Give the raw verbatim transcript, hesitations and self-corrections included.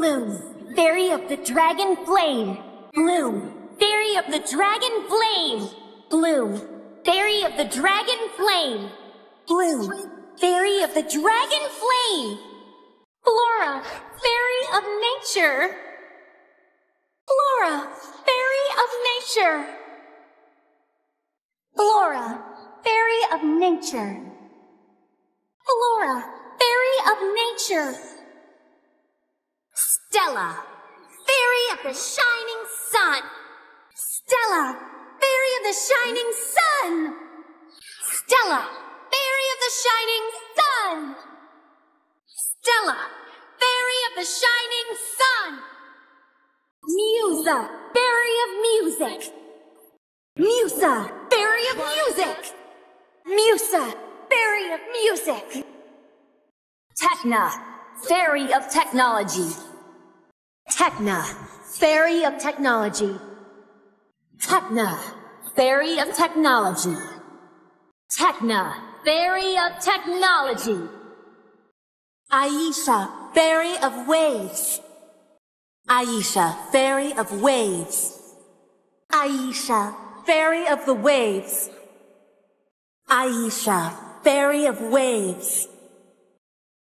Bloom, fairy of the dragon flame. Bloom, fairy of the dragon flame. Bloom, fairy of the dragon flame. Bloom, fairy of the dragon flame. Flora, fairy of nature. Flora, fairy of nature. Flora, fairy of nature. Flora, fairy of nature. Stella, fairy of the shining sun. Stella, fairy of the shining sun. Stella, fairy of the shining sun. Stella, fairy of the shining sun. Musa, fairy of music. Musa, fairy of music. Musa, fairy of music. Techna, fairy of technology. Techna, fairy of technology. Techna, fairy of technology. Techna, fairy of technology. Aisha, fairy of waves. Aisha, fairy of waves. Aisha, fairy of the waves. Aisha, fairy of waves.